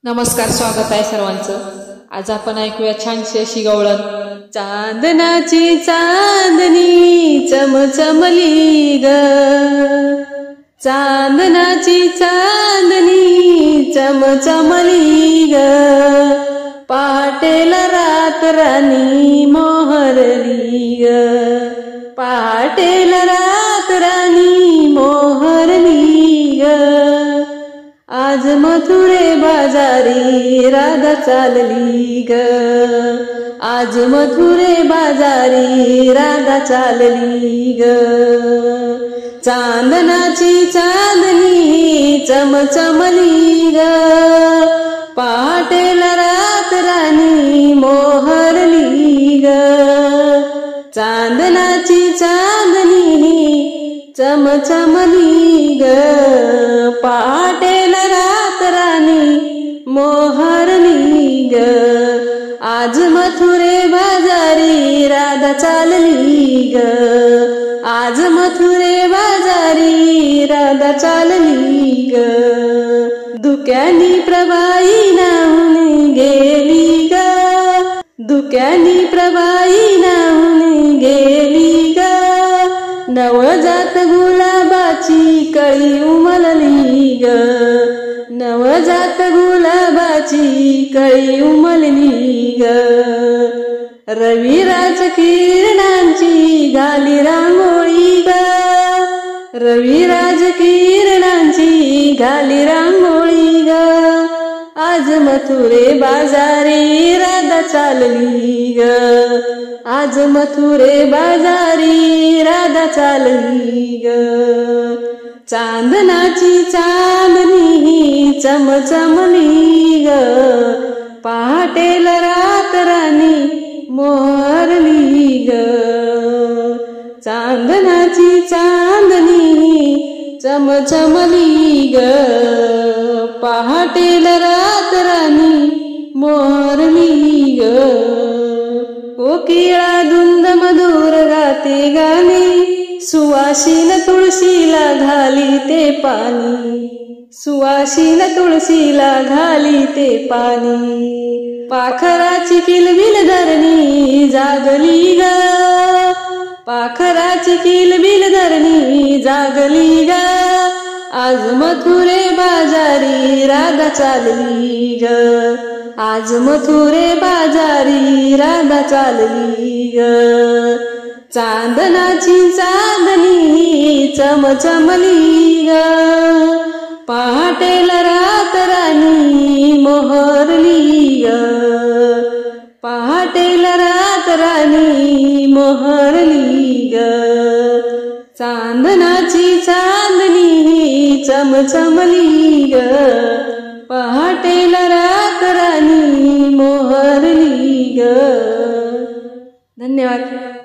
नमस्कार, स्वागत आहे सर्वांचं। आज आपण ऐकूया छानशी अशी गवळण। चांदनाची चांदणी चमचमली ग, चांदनाची चांदणी चमचमली ग, पहाटेला रात राणी मोहरली ग, पहाटेला रात राणी मोहरली ग। आज मथुरे बाजारी राधा चालली ग, आज मथुरे बाजारी राधा चालली ग। चांदनाची चांदणी चमचमली ग, पहाटेला रात राणी मोहरली ग, चांदनाची चांदणी चमचमली ग, पहाटेला रात राणी मोहरली ग। आज मथुरे बाजारी राधा चालली ग, आज मथुरे बाजारी राधा चालली ग। धुक्यानी प्रभाई नाहून गेली ग, धुक्यानी प्रभाई नाहून गेली ग, नवजात गुलाबाची कळी उमलली ग, नवजात गुलाबाची कळी उमलली ग। रविराज किरणांची घाली रांगोळी ग, रविराज किरणांची घाली रांगोळी ग। आज मथुरे बाजारी राधा चालली ग, आज मथुरे बाजारी राधा चालली ग। चांदनाची चांदणी चमचमली ग, पहाटेला रात राणी मोहरली ग, चांदनाची चांदणी चमचमली ग, पहाटेला रात राणी मोहरली ग। कोकिळा धुंद मधुर गाते गाणे, सुवासिन तुळशीला घाली ते पाणी, सुवासिन तुळशीला घाली ते पाणी। पाखराची किलबिल धरणी जागली ग, पाखराची किलबिल धरणी जागली ग। आज मथुरे बाजारी राधा चालली ग, आज मथुरे बाजारी राधा चालली ग। चांदनाची चांदणी चमचमली ग, पहाटेला रात राणी मोहरली ग, पहाटेला रात राणी मोहरली ग। चांदनाची चांदणी चमचमली ग, पहाटेला रात राणी मोहरली ग। धन्यवाद।